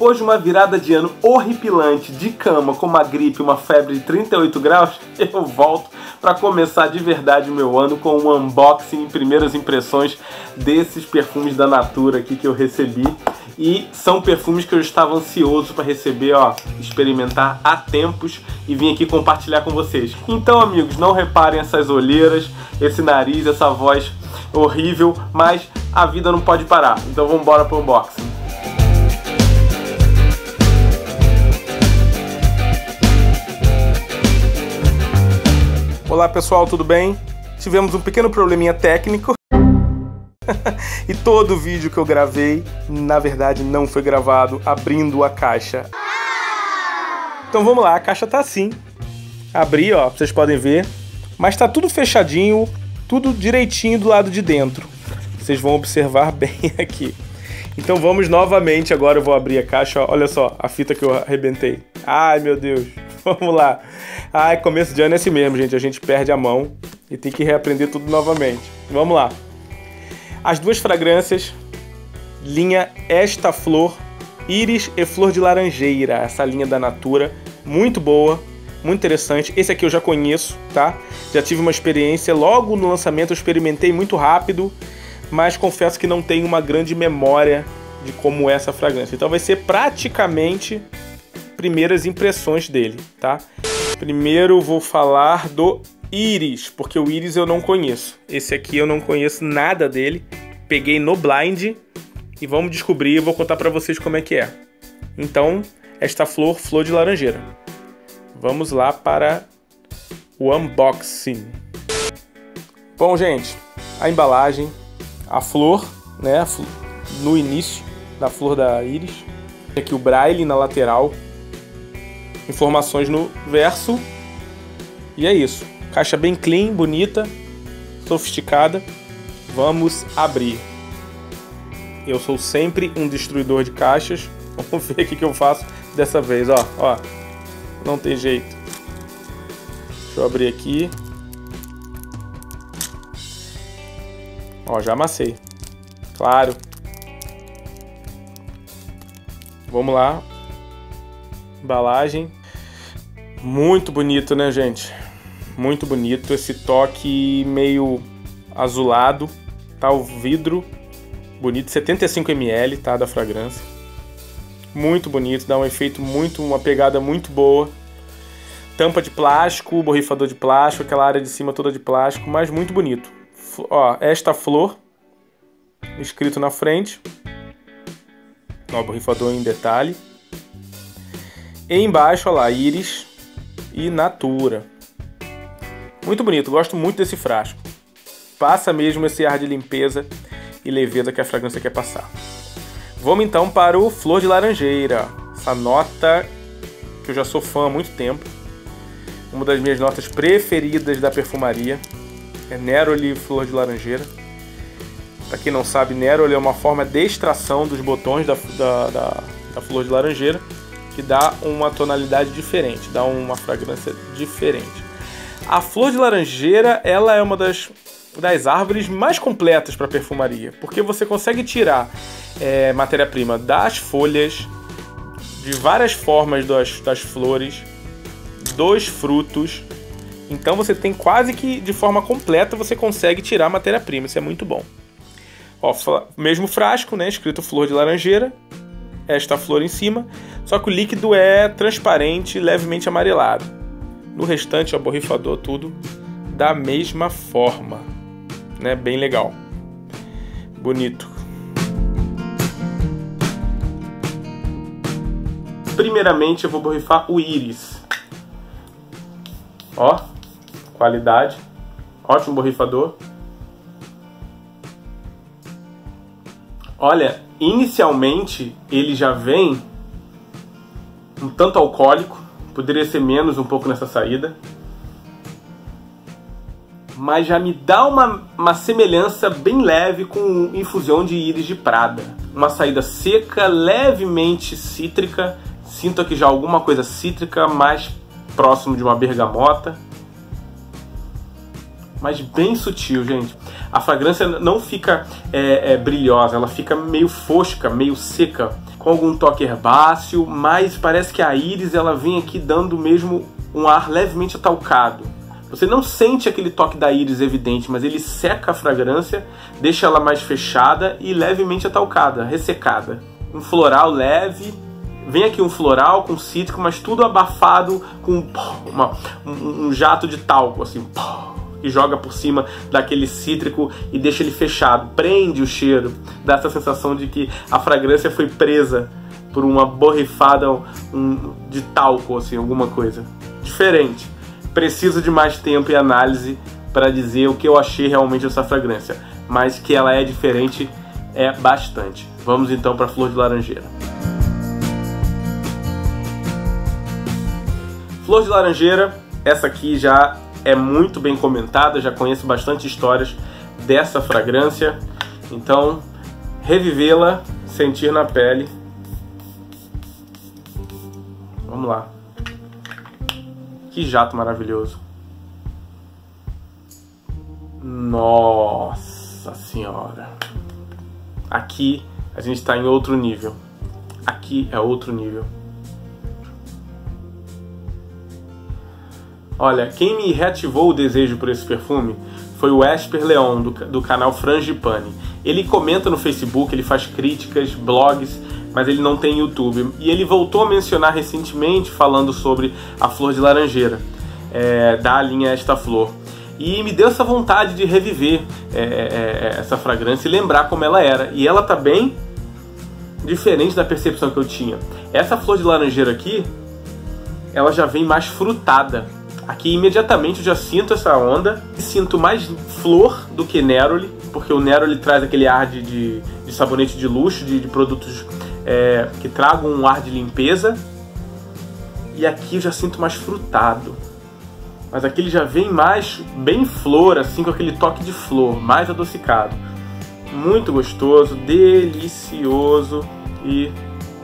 depois de uma virada de ano horripilante de cama com uma gripe e uma febre de 38 graus, eu volto para começar de verdade o meu ano com um unboxing e primeiras impressões desses perfumes da Natura aqui que eu recebi. E são perfumes que eu estava ansioso para receber, ó, experimentar há tempos e vim aqui compartilhar com vocês. Então, amigos, não reparem essas olheiras, esse nariz, essa voz horrível, mas a vida não pode parar. Então vamos embora pro unboxing. Olá pessoal, tudo bem? Tivemos um pequeno probleminha técnico e todo o vídeo que eu gravei, na verdade, não foi gravado abrindo a caixa. Então vamos lá, a caixa tá assim. Abri, ó, vocês podem ver, mas tá tudo fechadinho, tudo direitinho do lado de dentro. Vocês vão observar bem aqui. Então vamos novamente, agora eu vou abrir a caixa, ó, olha só a fita que eu arrebentei. Ai meu Deus, vamos lá. Ai, começo de ano é assim mesmo, gente, a gente perde a mão e tem que reaprender tudo novamente. Vamos lá. As duas fragrâncias, linha Esta Flor, Íris e Flor de Laranjeira, essa linha da Natura, muito boa, muito interessante. Esse aqui eu já conheço, tá? Já tive uma experiência, logo no lançamento eu experimentei muito rápido, mas confesso que não tenho uma grande memória de como é essa fragrância. Então vai ser praticamente primeiras impressões dele, tá? Primeiro vou falar do Íris, porque o Íris eu não conheço. Esse aqui eu não conheço nada dele. Peguei no blind e vamos descobrir, eu vou contar pra vocês como é que é. Então, Esta Flor, Flor de Laranjeira. Vamos lá para o unboxing. Bom, gente, a embalagem, a flor, né, no início da flor da Íris. Aqui o braille na lateral, informações no verso, e é isso. Caixa bem clean, bonita, sofisticada. Vamos abrir. Eu sou sempre um destruidor de caixas. Vamos ver o que eu faço dessa vez, ó, ó. Não tem jeito. Deixa eu abrir aqui. Ó, já amassei. Claro. Vamos lá. Embalagem. Muito bonito, né, gente? Muito bonito. Esse toque meio azulado. Tá o vidro. Bonito. 75 ml, tá? Da fragrância. Muito bonito. Dá um efeito muito... Uma pegada muito boa. Tampa de plástico. Borrifador de plástico. Aquela área de cima toda de plástico. Mas muito bonito. Ó, Esta Flor, escrito na frente. Ó, borrifador em detalhe. E embaixo, ó lá, Íris e Natura. Muito bonito, gosto muito desse frasco. Passa mesmo esse ar de limpeza e leveza que a fragrância quer passar. Vamos então para o Flor de Laranjeira. Essa nota que eu já sou fã há muito tempo. Uma das minhas notas preferidas da perfumaria. É Neroli Flor de Laranjeira. Para quem não sabe, Neroli é uma forma de extração dos botões da flor de laranjeira, que dá uma tonalidade diferente, dá uma fragrância diferente. A flor de laranjeira, ela é uma das árvores mais completas para perfumaria, porque você consegue tirar matéria-prima das folhas, de várias formas das flores, dos frutos. Então você tem quase que de forma completa, você consegue tirar matéria-prima, isso é muito bom. Ó, mesmo frasco, né, escrito Flor de Laranjeira, esta flor em cima, só que o líquido é transparente, levemente amarelado. No restante, ó, borrifador, tudo da mesma forma, né, bem legal, bonito. Primeiramente eu vou borrifar o Íris. Ó, qualidade, ótimo borrifador. Olha, inicialmente ele já vem um tanto alcoólico, poderia ser menos um pouco nessa saída, mas já me dá uma semelhança bem leve com infusão de íris de prada. Uma saída seca, levemente cítrica, sinto aqui já alguma coisa cítrica, mais próximo de uma bergamota, mas bem sutil, gente. A fragrância não fica brilhosa, ela fica meio fosca, meio seca, com algum toque herbáceo, mas parece que a íris ela vem aqui dando mesmo um ar levemente atalcado. Você não sente aquele toque da íris evidente, mas ele seca a fragrância, deixa ela mais fechada e levemente atalcada, ressecada. Um floral leve, vem aqui um floral com cítrico, mas tudo abafado com um jato de talco, assim, que joga por cima daquele cítrico e deixa ele fechado, prende o cheiro, dá essa sensação de que a fragrância foi presa por uma borrifada de talco, assim, alguma coisa diferente. Preciso de mais tempo e análise para dizer o que eu achei realmente dessa fragrância, mas que ela é diferente é bastante. Vamos então para a Flor de Laranjeira. Flor de Laranjeira, essa aqui já é muito bem comentada, já conheço bastante histórias dessa fragrância, então revivê-la, sentir na pele. Vamos lá. Que jato maravilhoso. Nossa Senhora. Aqui a gente está em outro nível. Aqui é outro nível. Olha, quem me reativou o desejo por esse perfume foi o Esper Leon, do canal Frangipane. Ele comenta no Facebook, ele faz críticas, blogs, mas ele não tem YouTube. E ele voltou a mencionar recentemente, falando sobre a Flor de Laranjeira, da linha Esta Flor. E me deu essa vontade de reviver essa fragrância e lembrar como ela era. E ela tá bem diferente da percepção que eu tinha. Essa Flor de Laranjeira aqui, ela já vem mais frutada. Aqui imediatamente eu já sinto essa onda, sinto mais flor do que Neroli, porque o Neroli traz aquele ar de sabonete de luxo, de produtos que tragam um ar de limpeza, e aqui eu já sinto mais frutado, mas aqui ele já vem mais bem flor, assim, com aquele toque de flor, mais adocicado, muito gostoso, delicioso e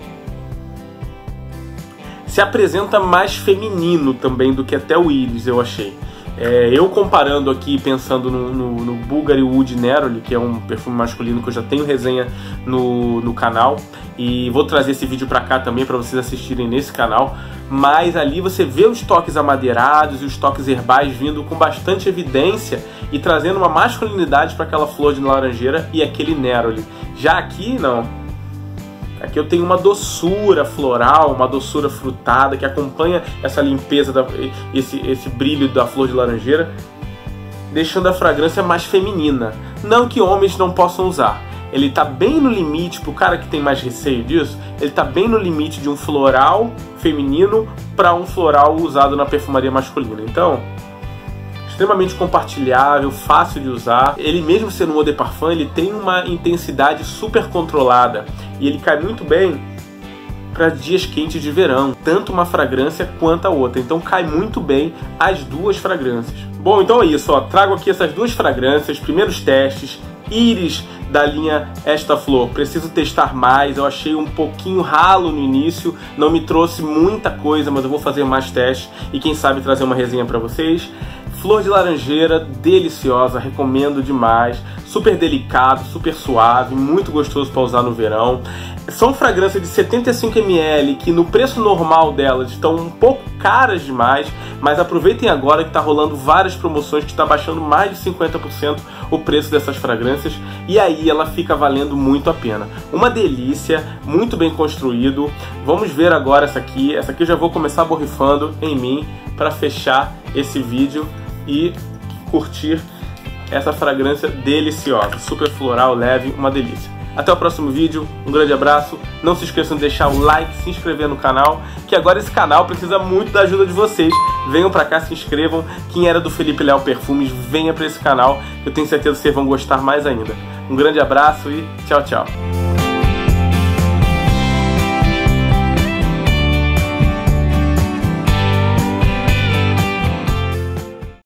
se apresenta mais feminino também do que até o Iris, eu achei. Eu comparando aqui, pensando no Bulgari Wood Neroli, que é um perfume masculino que eu já tenho resenha no canal, e vou trazer esse vídeo pra cá também para vocês assistirem nesse canal, mas ali você vê os toques amadeirados e os toques herbais vindo com bastante evidência e trazendo uma masculinidade para aquela Flor de Laranjeira e aquele Neroli. Já aqui, não. Aqui eu tenho uma doçura floral, uma doçura frutada que acompanha essa limpeza, esse brilho da Flor de Laranjeira, deixando a fragrância mais feminina. Não que homens não possam usar. Ele tá bem no limite, pro cara que tem mais receio disso, ele tá bem no limite de um floral feminino para um floral usado na perfumaria masculina. Então, extremamente compartilhável, fácil de usar. Ele, mesmo sendo um eau de parfum, ele tem uma intensidade super controlada e ele cai muito bem para dias quentes de verão, tanto uma fragrância quanto a outra. Então cai muito bem as duas fragrâncias. Bom, então é isso, ó. Trago aqui essas duas fragrâncias, primeiros testes. Iris da linha Esta Flor, preciso testar mais, eu achei um pouquinho ralo no início, não me trouxe muita coisa, mas eu vou fazer mais testes e quem sabe trazer uma resenha para vocês. Flor de Laranjeira, deliciosa, recomendo demais, super delicado, super suave, muito gostoso para usar no verão. São fragrâncias de 75 ml que no preço normal delas estão um pouco caras demais, mas aproveitem agora que está rolando várias promoções que está baixando mais de 50% o preço dessas fragrâncias e aí ela fica valendo muito a pena. Uma delícia, muito bem construído. Vamos ver agora essa aqui eu já vou começar borrifando em mim para fechar esse vídeo e curtir essa fragrância deliciosa, super floral, leve, uma delícia. Até o próximo vídeo, um grande abraço, não se esqueçam de deixar o like, se inscrever no canal, que agora esse canal precisa muito da ajuda de vocês. Venham pra cá, se inscrevam, quem era do Felipe Léo Perfumes, venha pra esse canal, que eu tenho certeza que vocês vão gostar mais ainda. Um grande abraço e tchau, tchau.